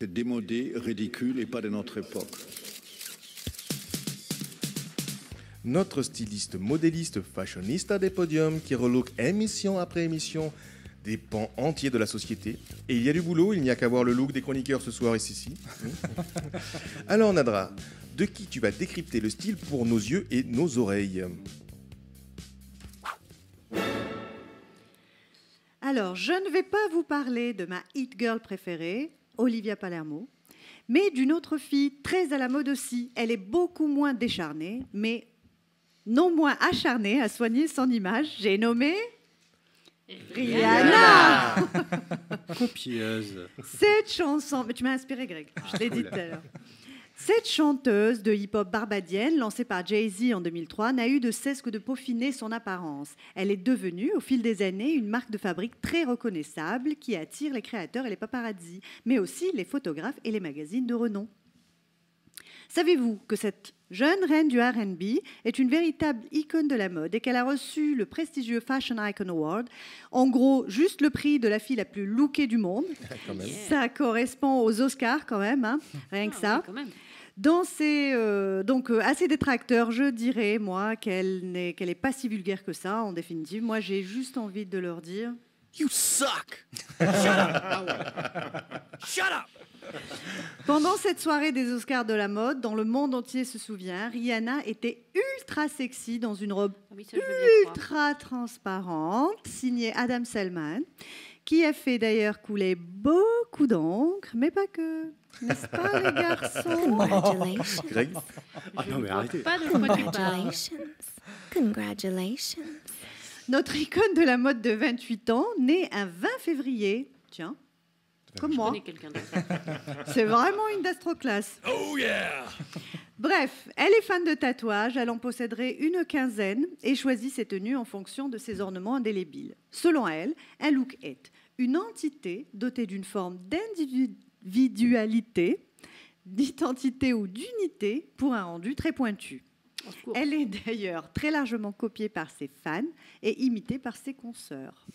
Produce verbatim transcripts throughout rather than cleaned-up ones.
C'est démodé, ridicule et pas de notre époque. Notre styliste, modéliste, fashionista des podiums qui relook émission après émission des pans entiers de la société. Et il y a du boulot, il n'y a qu'à voir le look des chroniqueurs ce soir ici. Alors Nadra, de qui tu vas décrypter le style pour nos yeux et nos oreilles? Alors, je ne vais pas vous parler de ma hit girl préférée, Olivia Palermo, mais d'une autre fille très à la mode aussi. Elle est beaucoup moins décharnée, mais non moins acharnée à soigner son image. J'ai nommé Rihanna. Copieuse. Cette chanson, mais tu m'as inspiré, Greg. Je l'ai dit tout à l'heure. Cette chanteuse de hip-hop barbadienne, lancée par Jay-Z en deux mille trois, n'a eu de cesse que de peaufiner son apparence. Elle est devenue, au fil des années, une marque de fabrique très reconnaissable qui attire les créateurs et les paparazzis, mais aussi les photographes et les magazines de renom. Savez-vous que cette jeune reine du R and B est une véritable icône de la mode et qu'elle a reçu le prestigieux Fashion Icon Award, en gros, juste le prix de la fille la plus lookée du monde. Quand même. Ça correspond aux Oscars quand même, hein, rien que ça. Ah, oui, quand même. Dans ses, euh, donc, euh, à ses détracteurs, je dirais, moi, qu'elle n'est qu'elle est pas si vulgaire que ça, en définitive. Moi, j'ai juste envie de leur dire... You suck. Shut up. Pendant cette soirée des Oscars de la mode, dont le monde entier se souvient, Rihanna était ultra sexy dans une robe Ah oui, ça, je veux bien croire. ultra transparente, signée Adam Selman, qui a fait d'ailleurs couler beaucoup d'encre, mais pas que. N'est-ce pas, les garçons? Congratulations. Greg? Ah non, mais arrêtez. Pas de quoi tu parles. Congratulations. Congratulations. Notre icône de la mode de vingt-huit ans, née un vingt février, tiens, comme Je moi. connais quelqu'un d'autre. C'est vraiment une d'Astroclasse. Oh yeah. Bref, elle est fan de tatouages, elle en posséderait une quinzaine et choisit ses tenues en fonction de ses ornements indélébiles. Selon elle, un look est une entité dotée d'une forme d'individualité, d'identité ou d'unité pour un rendu très pointu. Au secours. Elle est d'ailleurs très largement copiée par ses fans et imitée par ses consoeurs.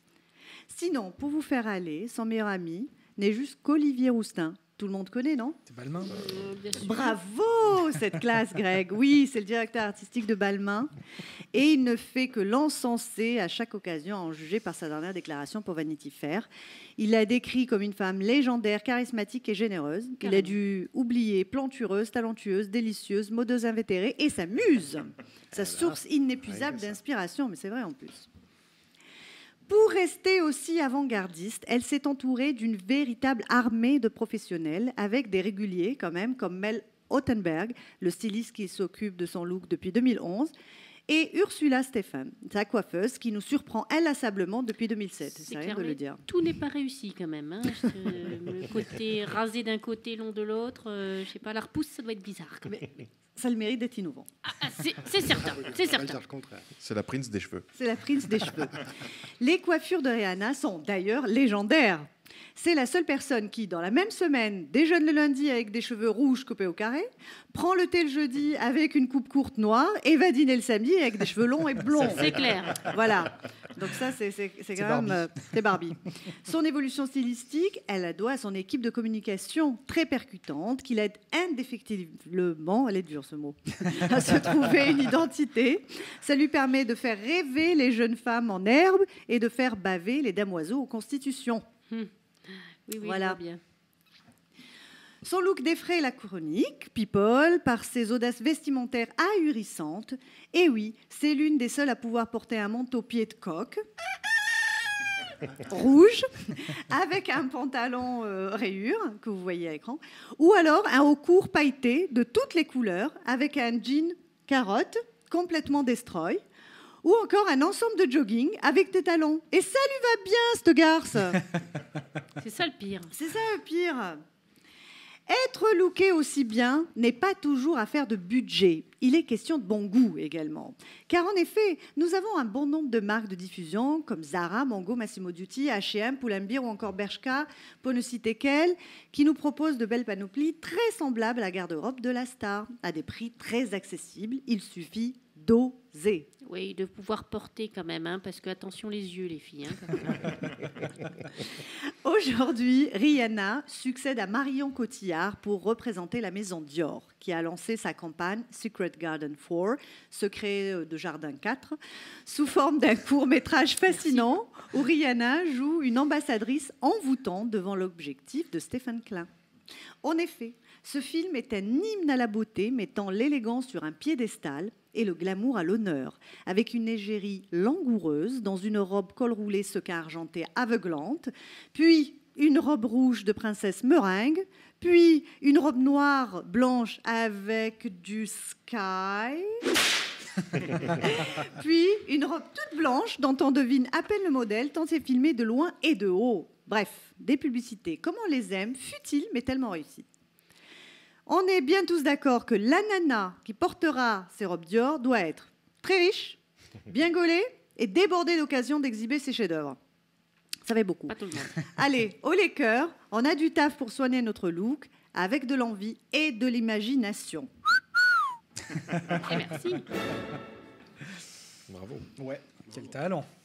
Sinon, pour vous faire aller, son meilleur ami n'est juste qu'Olivier Roustin. Tout le monde connaît, non? C'est Balmain. Euh, bien sûr. Bravo, cette classe, Greg. Oui, c'est le directeur artistique de Balmain. Et il ne fait que l'encenser à chaque occasion, à en juger par sa dernière déclaration pour Vanity Fair. Il l'a décrit comme une femme légendaire, charismatique et généreuse. Il a Carrément. dû oublier plantureuse, talentueuse, délicieuse, modeuse invétérée et sa muse, sa source inépuisable d'inspiration. Mais c'est vrai en plus. Pour rester aussi avant-gardiste, elle s'est entourée d'une véritable armée de professionnels, avec des réguliers quand même, comme Mel Ottenberg, le styliste qui s'occupe de son look depuis deux mille onze, et Ursula Stephan, sa coiffeuse, qui nous surprend inlassablement depuis deux mille sept. C'est rien clair, de mais le dire. Tout n'est pas réussi quand même. Hein. Je- le côté rasé d'un côté, long de l'autre, euh, je sais pas, la repousse, ça doit être bizarre. Quand même. Mais ça a le mérite d'être innovant. Ah, ah, c'est c'est certain, c'est certain. le contraire. C'est la prince des cheveux. C'est la prince des cheveux. Les coiffures de Rihanna sont d'ailleurs légendaires. C'est la seule personne qui, dans la même semaine, déjeune le lundi avec des cheveux rouges coupés au carré, prend le thé le jeudi avec une coupe courte noire et va dîner le samedi avec des cheveux longs et blonds. C'est clair. Voilà. Donc ça, c'est c'est- c'est quand Barbie. même... euh, c'est Barbie. Son évolution stylistique, elle la doit à son équipe de communication très percutante qui l'aide indéfectiblement, elle est dure ce mot, à se trouver une identité. Ça lui permet de faire rêver les jeunes femmes en herbe et de faire baver les damoiseaux aux constitutions. Oui, oui, Voilà. je vois bien. Son look défraie la chronique People par ses audaces vestimentaires ahurissantes. Et oui, c'est l'une des seules à pouvoir porter un manteau pied de coque rouge avec un pantalon euh, rayure que vous voyez à l'écran, ou alors un haut court pailleté de toutes les couleurs avec un jean carotte complètement destroy, ou encore un ensemble de jogging avec des talons. Et ça lui va bien, cette garce. C'est ça le pire. C'est ça le pire. Être looké aussi bien n'est pas toujours affaire de budget. Il est question de bon goût également. Car en effet, nous avons un bon nombre de marques de diffusion comme Zara, Mango, Massimo Dutti, H et M, Pull&Bear ou encore Bershka, pour ne citer qu'elles, qui nous proposent de belles panoplies très semblables à la garde-robe de la star, à des prix très accessibles. Il suffit d'oser. Oui, de pouvoir porter quand même, hein, parce que attention les yeux, les filles. Hein, quand même. Aujourd'hui, Rihanna succède à Marion Cotillard pour représenter la maison Dior, qui a lancé sa campagne Secret Garden quatre, Secret de Jardin quatre, sous forme d'un court-métrage fascinant où Rihanna joue une ambassadrice envoûtante devant l'objectif de Stephen Klein. En effet, ce film est un hymne à la beauté, mettant l'élégance sur un piédestal et le glamour à l'honneur, avec une égérie langoureuse dans une robe col roulé sequin argenté aveuglante, puis une robe rouge de princesse meringue, puis une robe noire blanche avec du sky, puis une robe toute blanche dont on devine à peine le modèle tant c'est filmé de loin et de haut. Bref, des publicités comme on les aime, futiles mais tellement réussies. On est bien tous d'accord que la nana qui portera ces robes Dior doit être très riche, bien gaulée et débordée d'occasion d'exhiber ses chefs-d'œuvre. Ça fait beaucoup. Pas tout le monde. Allez, haut les cœurs, on a du taf pour soigner notre look avec de l'envie et de l'imagination. Et merci. Bravo. Ouais, quel talent.